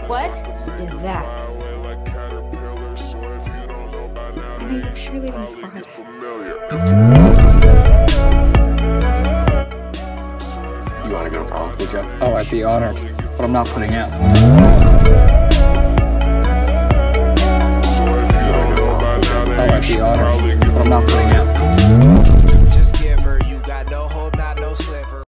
What is that? I think it's cheerleading squad. You want to go to prom, would you? Oh, I'd be honored, but I'm not putting out. Oh, I'd be honored, but I'm not putting out.